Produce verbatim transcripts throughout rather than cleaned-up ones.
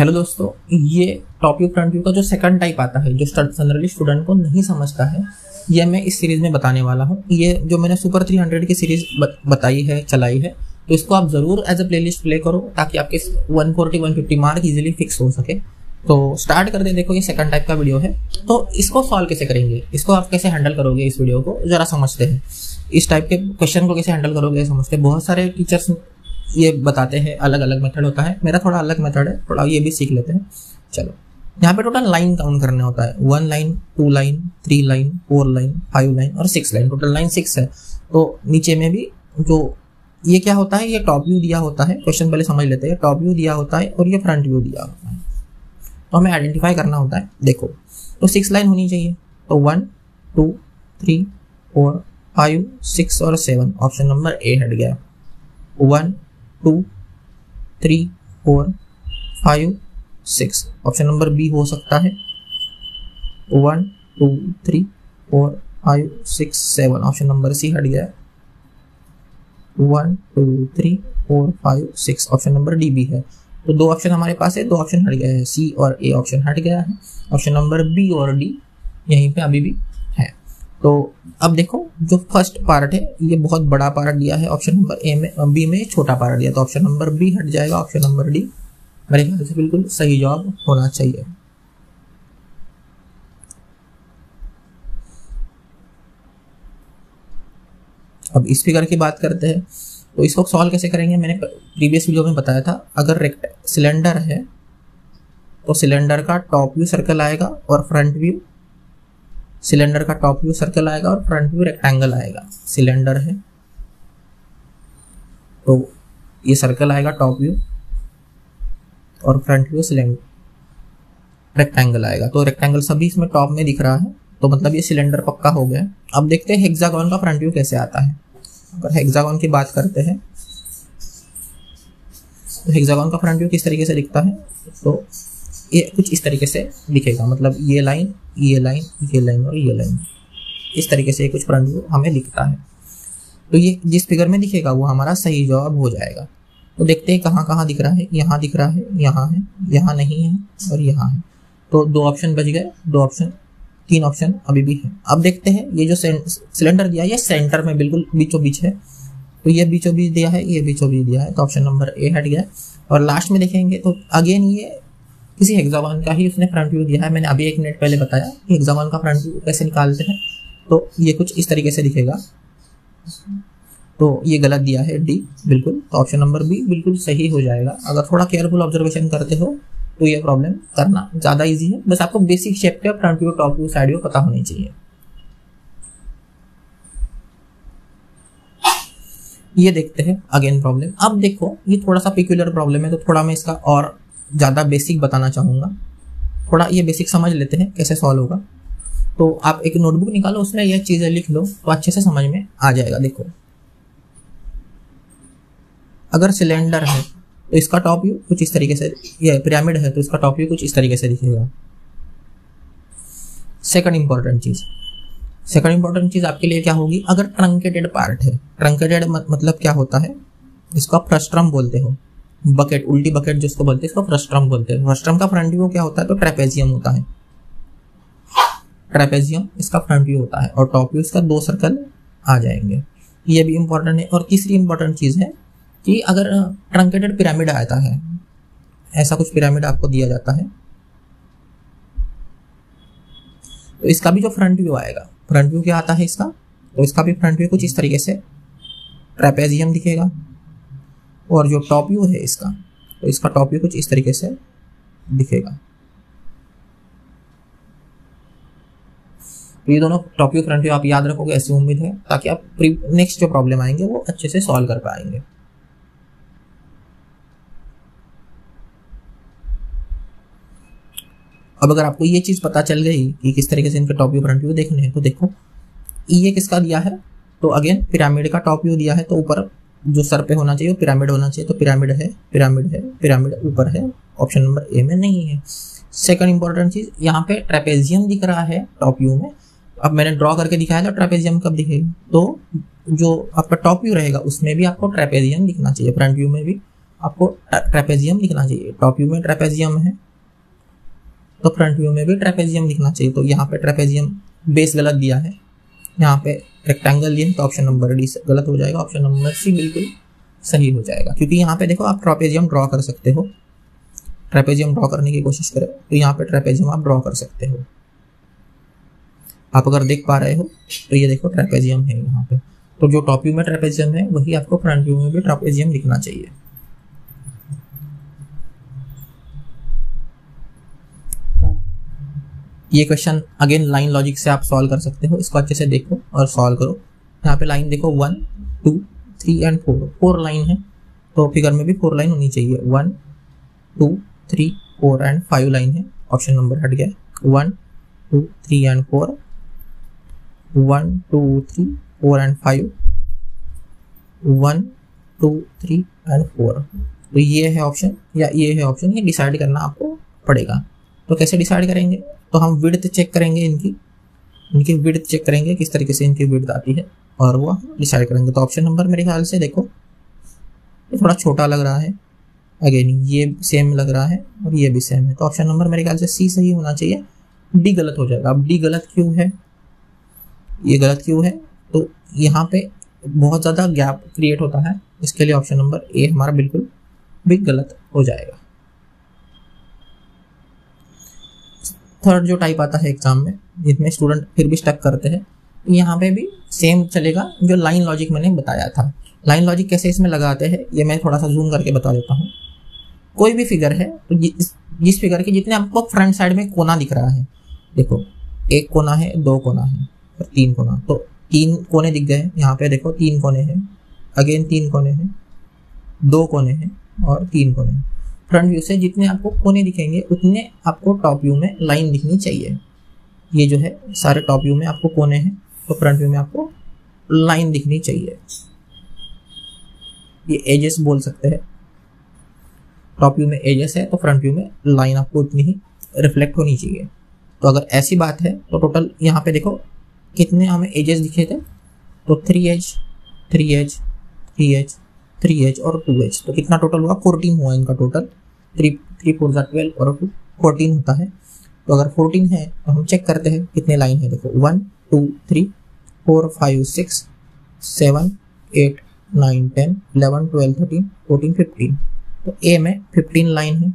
Hello दोस्तों, ये top view front view का जो सेकंड टाइप आता है जो जनरली स्टूडेंट को नहीं समझता है, ये मैं इस सीरीज में बताने वाला हूँ। ये जो मैंने सुपर थ्री हंड्रेड की सीरीज बताई है, चलाई है, तो इसको आप जरूर एज अ प्लेलिस्ट प्ले करो ताकि आपके one forty one fifty mark easily fix हो सके। तो स्टार्ट करते हैं। देखो, ये सेकंड टाइप का वीडियो है, तो इसको सॉल्व कैसे करेंगे, इसको आप कैसे हैंडल करोगे, इस वीडियो को जरा समझते हैं। इस टाइप के क्वेश्चन को कैसे हैंडल करोगे समझते हैं। बहुत सारे टीचर्स ये बताते हैं, अलग अलग मेथड होता है, मेरा थोड़ा अलग मेथड है, थोड़ा ये भी सीख लेते हैं। चलो, यहाँ पे टोटल लाइन काउंट करने होता है। One line, two line, three line, four line, five line और six line. Total line six है। तो नीचे में भी जो ये क्या होता है, ये टॉप व्यू दिया होता है। क्वेश्चन पहले समझ लेते हैं। टॉप व्यू दिया होता है और ये फ्रंट व्यू दिया होता है, तो हमें आइडेंटिफाई करना होता है। देखो, तो सिक्स लाइन होनी चाहिए, तो one two three four five six और सेवन। ऑप्शन नंबर ए हट गया। One two three four five six. Option number B हो सकता है। One two three four five six seven. Option number C हट गया। One two three four five six. Option number D भी है। तो दो ऑप्शन हमारे पास है, दो ऑप्शन हट गए हैं। सी और ए ऑप्शन हट गया है। ऑप्शन नंबर बी और डी यहीं पे अभी भी है। तो अब देखो, जो फर्स्ट पार्ट है ये बहुत बड़ा पार्ट दिया है, ऑप्शन नंबर ए में, बी में छोटा पार्ट दिया, तो ऑप्शन नंबर बी हट जाएगा। ऑप्शन नंबर डी मेरे ख्याल से बिल्कुल सही जवाब होना चाहिए। अब इस फिगर की बात करते हैं, तो इसको सॉल्व कैसे करेंगे। मैंने प्रीवियस वीडियो में बताया था, अगर रेक्ट सिलेंडर है तो सिलेंडर का टॉप व्यू सर्कल आएगा और फ्रंट व्यू सिलेंडर का टॉप व्यू सर्कल आएगा और फ्रंट व्यू रेक्टेंगल आएगा। सिलेंडर है तो ये सर्कल आएगा टॉप व्यू और फ्रंट व्यू सिलेंडर रेक्टेंगल आएगा। तो रेक्टेंगल सभी इसमें टॉप में दिख रहा है, तो मतलब ये सिलेंडर पक्का हो गया। अब देखते हैं हेक्सागोन का फ्रंट व्यू कैसे आता है। अगर हेक्सागोन की बात करते हैं तो हेक्सागोन का फ्रंट व्यू किस तरीके से दिखता है, तो ये कुछ इस तरीके से दिखेगा। मतलब ये लाइन, ये लाइन, ये लाइन और ये लाइन, इस तरीके से कुछ फ्रंट व्यू हमें दिखता है। तो ये जिस फिगर में दिखेगा वो हमारा सही जवाब हो जाएगा। तो देखते हैं कहाँ कहाँ दिख रहा है। यहाँ दिख रहा है, यहाँ है, यहाँ नहीं है और यहाँ है। तो दो ऑप्शन बच गए, दो ऑप्शन, तीन ऑप्शन अभी भी है। अब देखते हैं, ये जो सिलेंडर दिया है ये सेंटर में बिल्कुल बीचों बीच है, तो ये बीचों बीच दिया है, ये बीचों बीच दिया है, तो ऑप्शन नंबर ए हट गया। और लास्ट में देखेंगे तो अगेन ये किसी हेक्सागोन का ही उसने फ्रंट व्यू दिया है। मैंने अभी एक मिनट पहले बताया कि हेक्सागोन का फ्रंट व्यू कैसे निकालते हैं, तो ये कुछ इस तरीके से दिखेगा। तो ये गलत दिया है, डी बिल्कुल, तो ऑप्शन नंबर बी बिल्कुल सही हो जाएगा। अगर थोड़ा केयरफुल ऑब्जर्वेशन करते हो तो ये प्रॉब्लम करना ज़्यादा इजी है। बस आपको बेसिक शेप का front view, top view, side view पता होनी चाहिए। ये देखते हैं अगेन प्रॉब्लम। अब देखो, ये थोड़ा सा पिक्यूलर प्रॉब्लम है, तो थोड़ा मैं इसका और ज़्यादा बेसिक बताना चाहूँगा। थोड़ा ये बेसिक समझ लेते हैं कैसे सॉल्व होगा। तो आप एक नोटबुक निकालो, उसमें यह चीज़ें लिख लो तो अच्छे से समझ में आ जाएगा। देखो, अगर सिलेंडर है तो इसका टॉप व्यू कुछ इस तरीके से, ये पिरामिड है तो इसका टॉप व्यू कुछ इस तरीके से दिखेगा। सेकंड इंपॉर्टेंट चीज़ सेकंड इंपॉर्टेंट चीज़ आपके लिए क्या होगी, अगर ट्रंकेटेड पार्ट है। ट्रंकेटेड मतलब क्या होता है, जिसको आप फ्रस्ट्रम बोलते हो, बकेट, उल्टी बकेट जिसको बोलते हैं, इसको फ्रस्ट्रम बोलते हैं। फ्रस्ट्रम का फ्रंट व्यू क्या होता है, तो ट्रेपेजियम होता है। ट्रेपेजियम इसका फ्रंट व्यू होता है और टॉप व्यू इसका दो सर्कल आ जाएंगे। ये भी इंपॉर्टेंट है। और तीसरी इंपॉर्टेंट चीज़ है कि अगर ट्रंकेटेड पिरामिड आता है, ऐसा कुछ पिरामिड आपको दिया जाता है, तो इसका भी जो फ्रंट व्यू आएगा, फ्रंट व्यू क्या आता है इसका, तो इसका भी फ्रंट व्यू कुछ इस तरीके से ट्रेपेजियम दिखेगा। और जो टॉप व्यू है इसका, तो इसका टॉप व्यू कुछ इस तरीके से दिखेगा। तो ये दोनों टॉप व्यू, फ्रंट व्यू आप याद रखोगे, ऐसी उम्मीद है, ताकि आप नेक्स्ट जो प्रॉब्लम आएंगे वो अच्छे से सॉल्व कर पाएंगे। अब अगर आपको ये चीज़ पता चल गई कि किस तरीके से इनके टॉप व्यू, फ्रंट व्यू देखने हैं, तो देखो ये किसका दिया है, तो अगेन पिरामिड का टॉप व्यू दिया है, तो ऊपर जो सर पे होना चाहिए वो पिरामिड होना चाहिए। तो पिरामिड है, पिरामिड है, पिरामिड ऊपर है, ऑप्शन नंबर ए में नहीं है। सेकंड इंपॉर्टेंट चीज़, यहाँ पे ट्रेपेजियम दिख रहा है टॉप व्यू में। अब मैंने ड्रॉ करके दिखाया था ट्रेपेजियम कब दिखेगा, तो जो आपका टॉप व्यू रहेगा उसमें भी आपको ट्रेपेजियम दिखना चाहिए, फ्रंट व्यू में भी आपको ट्रेपेजियम लिखना चाहिए। टॉप व्यू में ट्रेपेजियम है तो फ्रंट व्यू में भी ट्रेपेजियम लिखना चाहिए। तो यहाँ पे ट्रेपेजियम बेस गलत दिया है, यहाँ पे रेक्टेंगल दिया है, तो ऑप्शन नंबर डी गलत हो जाएगा, ऑप्शन नंबर सी बिल्कुल सही हो जाएगा। क्योंकि यहाँ पे देखो आप ट्रेपेजियम ड्रॉ कर सकते हो, ट्रेपेजियम ड्रॉ करने की कोशिश करें तो यहाँ पे ट्रेपेजियम आप ड्रॉ कर सकते हो। आप अगर देख पा रहे हो तो ये देखो ट्रेपेजियम है यहाँ पे। तो जो टॉप व्यू में ट्रेपेजियम है वही आपको फ्रंट व्यू में भी ट्रेपेजियम लिखना चाहिए। ये क्वेश्चन अगेन लाइन लॉजिक से आप सॉल्व कर सकते हो, इसको अच्छे से देखो और सॉल्व करो। यहाँ पे लाइन देखो one two three and four, four line है तो फिगर में भी फोर लाइन होनी चाहिए। One two three four and five line है, ऑप्शन नंबर हट गया। One two three and four, one two three four and five, one two three and four. तो ये है ऑप्शन या ये है ऑप्शन, ये डिसाइड करना आपको पड़ेगा। तो कैसे डिसाइड करेंगे? तो हम विड्थ चेक करेंगे, इनकी इनकी विड्थ चेक करेंगे किस तरीके से इनकी विड्थ आती है और वो डिसाइड करेंगे। तो ऑप्शन नंबर मेरे ख्याल से देखो ये थोड़ा छोटा लग रहा है, अगेन ये सेम लग रहा है और ये भी सेम है, तो ऑप्शन नंबर मेरे ख्याल से सी सही होना चाहिए, डी गलत हो जाएगा। अब डी गलत क्यों है, ये गलत क्यों है? तो यहाँ पे बहुत ज़्यादा गैप क्रिएट होता है, इसके लिए ऑप्शन नंबर ए हमारा बिल्कुल भी गलत हो जाएगा। थर्ड जो टाइप आता है एग्जाम में जिसमें स्टूडेंट फिर भी स्टक करते हैं, यहाँ पे भी सेम चलेगा जो लाइन लॉजिक मैंने बताया था। लाइन लॉजिक कैसे इसमें लगाते हैं ये मैं थोड़ा सा जूम करके बता देता हूँ। कोई भी फिगर है तो जिस, जिस फिगर के जितने आपको फ्रंट साइड में कोना दिख रहा है, देखो एक कोना है, दो कोना है और तीन कोना, तो तीन कोने दिख गए। यहाँ पे देखो तीन कोने हैं, अगेन तीन कोने हैं, दो कोने हैं और तीन कोने हैं। फ्रंट व्यू से जितने आपको कोने दिखेंगे उतने आपको टॉप व्यू में लाइन दिखनी चाहिए। ये जो है सारे टॉप व्यू में आपको कोने हैं तो फ्रंट व्यू में आपको लाइन दिखनी चाहिए। ये एजेस बोल सकते हैं, टॉप व्यू में एजेस है तो फ्रंट व्यू में लाइन आपको उतनी ही रिफ्लेक्ट होनी चाहिए। तो अगर ऐसी बात है तो टोटल यहाँ पे देखो कितने हमें एजेस दिखे थे, तो three edge three edge three edge three edge और टू एज, तो कितना टोटल हुआ? फोर्टीन हुआ इनका टोटल। थ्री थ्री फोर ज़ा ट्वेल्व और टू फोर्टीन होता है। तो अगर फोर्टीन है तो हम चेक करते हैं कितने लाइन है। देखो one two three four five six seven eight nine ten eleven twelve thirteen fourteen fifteen, तो ए में फिफ्टीन लाइन है,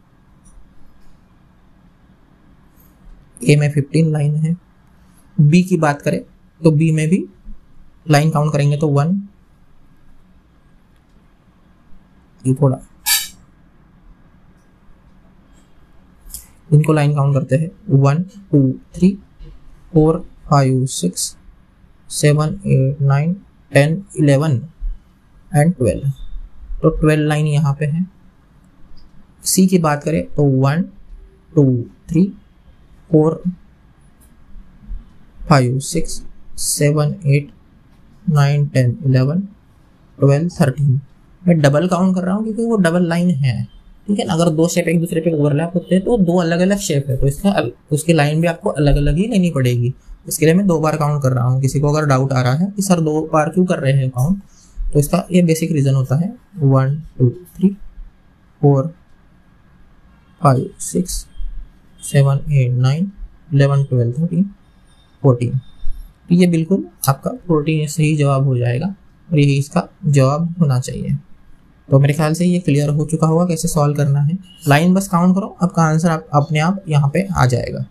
ए में फिफ्टीन लाइन है। बी की बात करें तो बी में भी लाइन काउंट करेंगे तो वन, ये थोड़ा इनको लाइन काउंट करते हैं, one two three four five six seven eight nine ten eleven and twelve, तो ट्वेल्व लाइन यहाँ पे है। सी की बात करें तो one two three four five six seven eight nine ten eleven twelve thirteen, मैं डबल काउंट कर रहा हूँ क्योंकि वो डबल लाइन है, ठीक है ना। अगर दो शेप एक दूसरे पे ओवरलैप होते हैं तो दो अलग अलग शेप है, तो इसका उसकी लाइन भी आपको अलग अलग ही लेनी पड़ेगी। इसके लिए मैं दो बार काउंट कर रहा हूँ। किसी को अगर डाउट आ रहा है कि सर दो बार क्यों कर रहे हैं काउंट, तो इसका ये बेसिक रीजन होता है one two three four five six seven eight nine eleven twelve thirteen fourteen, तो ये बिल्कुल आपका फोर्टीन सही जवाब हो जाएगा और यही इसका जवाब होना चाहिए। तो मेरे ख्याल से ये क्लियर हो चुका होगा कैसे सॉल्व करना है। लाइन बस काउंट करो, आपका आंसर आप अपने आप यहाँ पे आ जाएगा।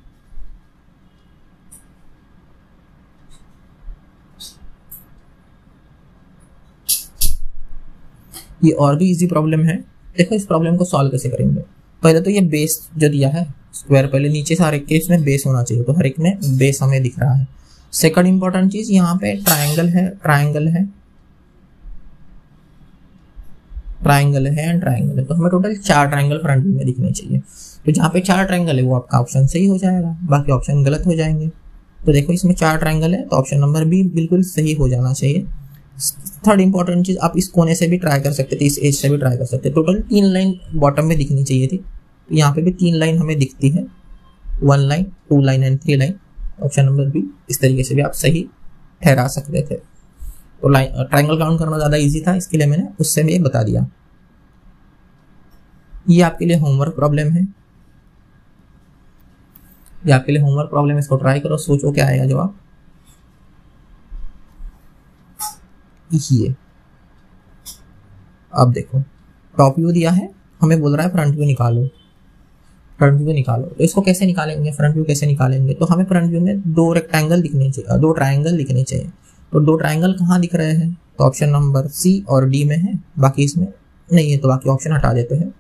ये और भी इजी प्रॉब्लम है। देखो इस प्रॉब्लम को सॉल्व कैसे करेंगे। पहले तो ये बेस जो दिया है स्क्वायर, पहले नीचे से हर एक के इसमें बेस होना चाहिए, तो हर एक में बेस हमें दिख रहा है। सेकंड इंपॉर्टेंट चीज यहाँ पे ट्रायंगल है, ट्रायंगल है ट्रायंगल है एंड ट्रायंगल है, तो हमें टोटल चार ट्रायंगल फ्रंट व्यू में दिखने चाहिए। तो जहाँ पे चार ट्रायंगल है वो आपका ऑप्शन सही हो जाएगा, बाकी ऑप्शन गलत हो जाएंगे। तो देखो इसमें चार ट्रायंगल है तो ऑप्शन नंबर बी बिल्कुल सही हो जाना चाहिए। थर्ड इंपॉर्टेंट चीज, आप इस कोने से भी ट्राई कर सकते थे, इस एज से भी ट्राई कर सकते थे। टोटल तीन लाइन बॉटम में दिखनी चाहिए थी, तो यहाँ पे भी तीन लाइन हमें दिखती है, one line two line and three line. Option number B इस तरीके से भी आप सही ठहरा सकते थे। तो लाइन ट्रायंगल काउंट करना ज़्यादा इजी था, इसके लिए मैंने उससे भी बता दिया। ये आपके लिए होमवर्क प्रॉब्लम है, ये आपके लिए होमवर्क प्रॉब्लम है, इसको ट्राई करो, सोचो क्या आएगा जवाब। ये अब देखो टॉप व्यू दिया है, हमें बोल रहा है फ्रंट व्यू निकालो, फ्रंट व्यू निकालो। तो इसको कैसे निकालेंगे, फ्रंट व्यू कैसे निकालेंगे? तो हमें फ्रंट व्यू में दो रेक्टेंगल दिखने चाहिए, दो ट्रायंगल दिखने चाहिए। तो दो ट्रायंगल कहाँ दिख रहे हैं? तो ऑप्शन नंबर सी और डी में है, बाकी इसमें नहीं है, तो बाकी ऑप्शन हटा देते हैं।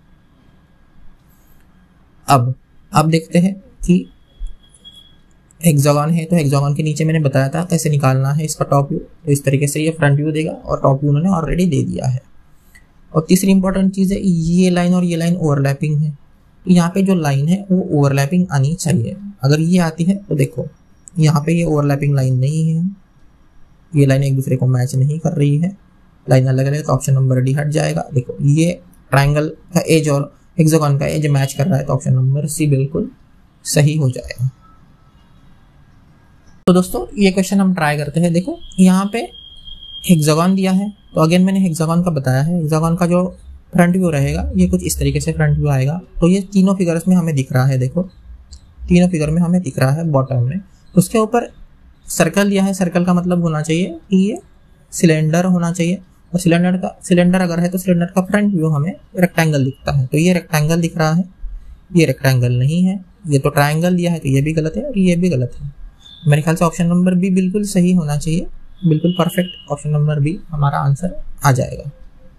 अब अब देखते हैं कि हेक्सागन है, तो हेक्सागन के नीचे मैंने बताया था कैसे निकालना है इसका टॉप व्यू। तो इस तरीके से ये फ्रंट व्यू देगा और टॉप व्यू उन्होंने ऑलरेडी दे दिया है। और तीसरी इंपॉर्टेंट चीज़ है, ये लाइन और ये लाइन ओवरलैपिंग है। तो यहाँ पे जो लाइन है वो ओवरलैपिंग आनी चाहिए। अगर ये आती है तो देखो यहाँ पे ये ओवरलैपिंग लाइन नहीं है, ये लाइन एक दूसरे को मैच नहीं कर रही है, लाइन अलग अलग है, तो ऑप्शन नंबर डी हट जाएगा। देखो ये ट्रायंगल का एज और हेक्सागन का एज मैच कर रहा है, तो ऑप्शन नंबर सी बिल्कुल सही हो जाएगा। तो दोस्तों ये क्वेश्चन हम ट्राई करते हैं। देखो यहाँ पे हेक्सागन दिया है, तो अगेन मैंने हेक्सागन का बताया है, हेक्सागन का जो फ्रंट व्यू रहेगा ये कुछ इस तरीके से फ्रंट व्यू आएगा। तो ये तीनों फिगर्स में हमें दिख रहा है, देखो तीनों फिगर में हमें दिख रहा है बॉटम में। उसके ऊपर सर्कल दिया है, सर्कल का मतलब होना चाहिए कि ये सिलेंडर होना चाहिए, और सिलेंडर का सिलेंडर अगर है तो सिलेंडर का फ्रंट व्यू हमें रेक्टेंगल दिखता है। तो ये रेक्टेंगल दिख रहा है, ये रेक्टेंगल नहीं है, ये तो ट्रायंगल दिया है, तो ये भी गलत है और ये भी गलत है। मेरे ख्याल से ऑप्शन नंबर बी बिल्कुल सही होना चाहिए, बिल्कुल परफेक्ट ऑप्शन नंबर बी हमारा आंसर आ जाएगा।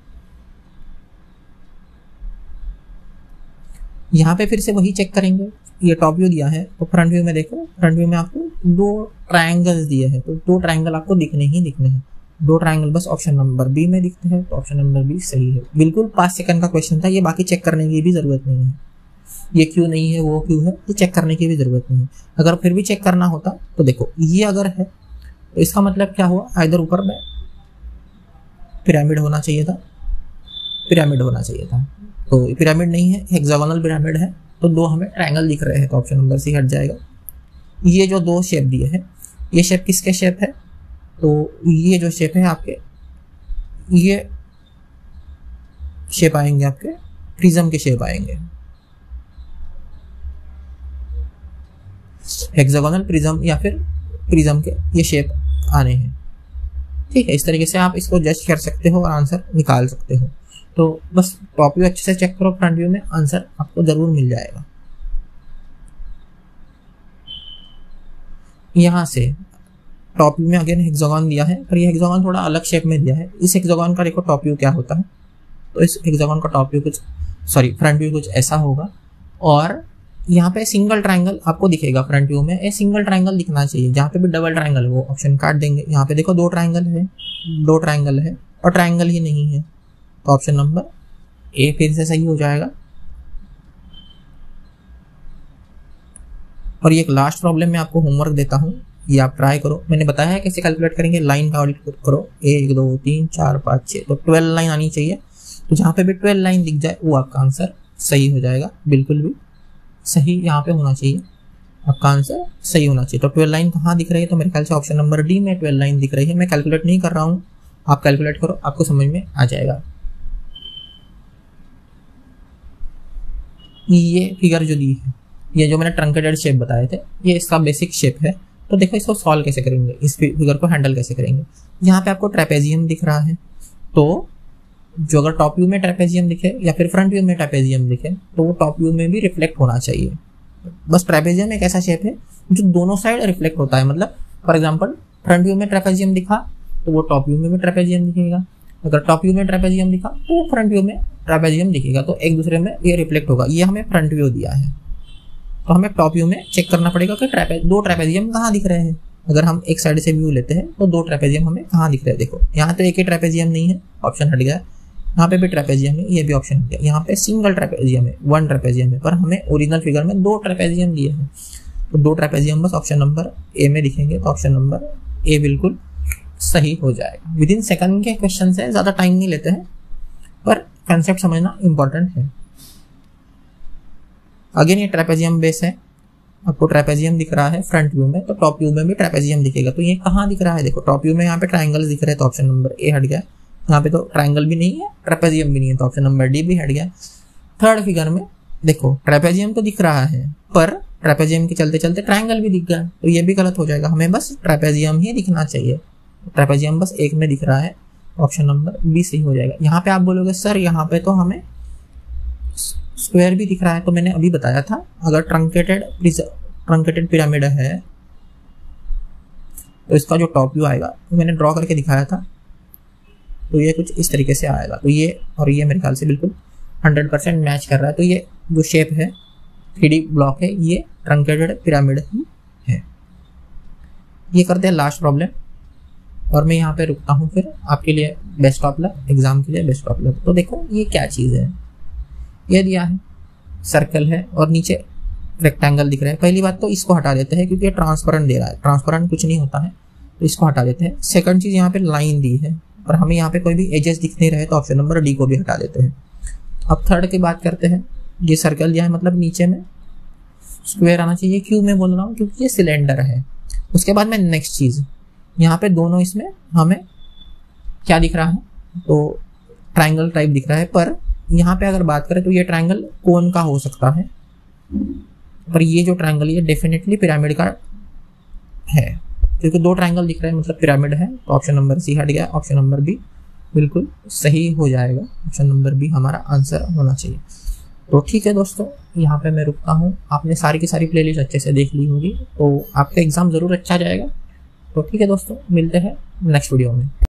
यहाँ पे फिर से वही चेक करेंगे, ये टॉप व्यू दिया है, तो फ्रंट व्यू में देखो, फ्रंट व्यू में आपको दो ट्रायंगल्स दिए हैं, तो दो ट्रायंगल आपको दिखने ही दिखने हैं, दो ट्रायंगल बस ऑप्शन नंबर बी में दिखते हैं, तो ऑप्शन नंबर बी सही है। बिल्कुल पाँच सेकंड का क्वेश्चन था ये, बाकी चेक करने की भी जरूरत नहीं है, ये क्यों नहीं है वो क्यों है, ये चेक करने की भी जरूरत नहीं है। अगर फिर भी चेक करना होता तो देखो ये अगर है तो इसका मतलब क्या हुआ, इधर ऊपर में पिरामिड होना चाहिए था, पिरामिड होना चाहिए था, तो पिरामिड नहीं है, हेक्सागोनल पिरामिड है, तो दो हमें ट्रायंगल दिख रहे हैं, तो ऑप्शन नंबर सी हट जाएगा। ये जो दो शेप दिए हैं, ये शेप किसके शेप है? तो ये जो शेप है आपके, ये शेप आएंगे आपके प्रिज्म के शेप आएंगे, हेक्सागोनल प्रिज्म या फिर प्रिज्म के ये शेप आने हैं। ठीक है, इस तरीके से आप इसको जज कर सकते हो और आंसर निकाल सकते हो। तो बस टॉप व्यू अच्छे से चेक करो, फ्रंट व्यू में आंसर आपको जरूर मिल जाएगा। यहाँ से टॉप व्यू में अगेन हेक्सागन दिया है, पर ये हेक्सागन थोड़ा अलग शेप में दिया है। इस हेक्सागन का देखो टॉप व्यू क्या होता है, तो इस हेक्सागन का टॉप व्यू कुछ सॉरी फ्रंट व्यू कुछ ऐसा होगा, और यहाँ पे सिंगल ट्रायंगल आपको दिखेगा फ्रंट व्यू में। ये सिंगल ट्रायंगल दिखना चाहिए, जहाँ पे भी डबल ट्रायंगल है वो ऑप्शन काट देंगे। यहाँ पे देखो दो ट्रायंगल है, दो ट्रायंगल है और ट्रायंगल ही नहीं है, तो ऑप्शन नंबर ए फिर से सही हो जाएगा। और ये एक लास्ट प्रॉब्लम मैं आपको होमवर्क देता हूँ, ये आप ट्राई करो। मैंने बताया है कैसे कैलकुलेट करेंगे, लाइन का करो, एक दो तीन चार पाँच छः, तो ट्वेल्व लाइन आनी चाहिए। तो जहाँ पे भी ट्वेल्व लाइन दिख जाए वो आपका आंसर सही हो जाएगा, बिल्कुल भी सही यहाँ पे होना चाहिए, आपका आंसर सही होना चाहिए। तो ट्वेल्व लाइन कहाँ दिख रही है? तो मेरे ख्याल से ऑप्शन नंबर डी में ट्वेल्व लाइन दिख रही है। मैं कैलकुलेट नहीं कर रहा हूँ, आप कैलकुलेट करो, आपको समझ में आ जाएगा। ये फिगर जो दी है, ये जो मैंने ट्रंकेटेड शेप बताए थे, ये इसका बेसिक शेप है। तो देखो इसको सॉल्व कैसे करेंगे, इस फिगर को हैंडल कैसे करेंगे। यहाँ पे आपको ट्रेपेजियम दिख रहा है, तो जो अगर टॉप व्यू में ट्रेपेजियम दिखे या फिर फ्रंट व्यू में ट्रेपेजियम दिखे, तो वो टॉप व्यू में भी रिफ्लेक्ट होना चाहिए। बस ट्रेपेजियम एक ऐसा शेप है जो दोनों साइड रिफ्लेक्ट होता है। मतलब फॉर एग्जांपल फ्रंट व्यू में ट्रेपेजियम दिखा तो वो टॉप व्यू में भी ट्रेपेजियम दिखेगा, अगर टॉप व्यू में ट्रेपेजियम दिखा तो फ्रंट व्यू में ट्रेपेजियम दिखेगा, तो एक दूसरे में ये रिफ्लेक्ट होगा। ये हमें फ्रंट व्यू दिया है, तो हमें टॉप व्यू में चेक करना पड़ेगा कि ट्रेपे दो ट्रेपेजियम कहाँ दिख रहे हैं। अगर हम एक साइड से व्यू लेते हैं तो दो ट्रेपेजियम हमें कहाँ दिख रहे हैं। देखो यहाँ तो एक ही ट्रेपेजियम नहीं है, ऑप्शन हट गया। यहाँ पे भी ट्रेपेजियम है, ये भी ऑप्शन हट गया। यहाँ पे सिंगल ट्रेपेजियम है, वन ट्रेपेजियम है, पर हमें ओरिजिनल फिगर में दो ट्रेपेजियम दिए हैं, तो दो ट्रेपेजियम बस ऑप्शन नंबर ए में दिखेंगे, तो ऑप्शन नंबर ए बिल्कुल सही हो जाएगा। विद इन सेकंड के क्वेश्चन है, ज्यादा टाइम नहीं लेते हैं, पर कंसेप्ट समझना इंपॉर्टेंट है। अगेन ये ट्रेपेजियम बेस है, आपको ट्रेपेजियम दिख रहा है फ्रंट व्यू में, तो टॉप व्यू में भी ट्रेपेजियम दिखेगा। तो ये कहाँ दिख रहा है? देखो टॉप व्यू में यहाँ पे ट्रायंगल दिख रहे हैं, तो ऑप्शन नंबर ए हट गया। यहाँ पे तो ट्रायंगल भी नहीं है, ट्रेपेजियम भी नहीं है, तो ऑप्शन नंबर डी भी हट गया। थर्ड फिगर में देखो ट्रेपेजियम तो दिख रहा है, पर ट्रेपेजियम के चलते चलते ट्रायंगल भी दिख गया, तो ये भी गलत हो जाएगा। हमें बस ट्रेपेजियम ही दिखना चाहिए, ट्रेपेजियम बस एक में दिख रहा है, ऑप्शन नंबर बी सही हो जाएगा। यहाँ पे आप बोलोगे सर यहाँ पे तो हमें स्क्वायर भी दिख रहा है, तो मैंने अभी बताया था अगर ट्रंकेटेड ट्रंकेटेड पिरामिड है तो इसका जो टॉप व्यू आएगा तो मैंने ड्रॉ करके दिखाया था, तो ये कुछ इस तरीके से आएगा। तो ये और ये मेरे ख्याल से बिल्कुल हंड्रेड परसेंट मैच कर रहा है। तो ये जो शेप है थ्री डी ब्लॉक है, ये ट्रंकेटेड पिरामिड ही है। ये करते हैं लास्ट प्रॉब्लम, और मैं यहाँ पे रुकता हूँ फिर आपके लिए बेस्ट ऑफ लक, एग्जाम के लिए बेस्ट ऑफ लक। तो देखो ये क्या चीज़ है, ये दिया है सर्कल है और नीचे रेक्टेंगल दिख रहा है। पहली बात तो इसको हटा देते हैं क्योंकि ये ट्रांसपेरेंट दे रहा है, ट्रांसपेरेंट कुछ नहीं होता है, तो इसको हटा देते हैं। सेकंड चीज़ यहाँ पे लाइन दी है और हमें यहाँ पे कोई भी एजेस दिख नहीं रहे, तो ऑप्शन नंबर डी को भी हटा देते हैं। अब थर्ड की बात करते हैं, ये सर्कल दिया है मतलब नीचे में स्क्वायर आना चाहिए, क्यों मैं बोल रहा हूँ क्योंकि ये सिलेंडर है। उसके बाद में नेक्स्ट चीज़ यहाँ पे दोनों इसमें हमें क्या दिख रहा है, तो ट्रायंगल टाइप दिख रहा है, पर यहाँ पे अगर बात करें तो ये ट्रायंगल कोन का हो सकता है, पर ये जो ट्रायंगल ये डेफिनेटली पिरामिड का है, क्योंकि दो ट्रायंगल दिख रहे हैं मतलब पिरामिड है। तो ऑप्शन नंबर सी हट गया, ऑप्शन नंबर बी बिल्कुल सही हो जाएगा, ऑप्शन नंबर बी हमारा आंसर होना चाहिए। तो ठीक है दोस्तों, यहाँ पे मैं रुकता हूँ। आपने सारी की सारी प्लेलिस्ट अच्छे से देख ली होगी, तो आपका एग्जाम ज़रूर अच्छा जाएगा। तो ठीक है दोस्तों, मिलते हैं नेक्स्ट वीडियो में।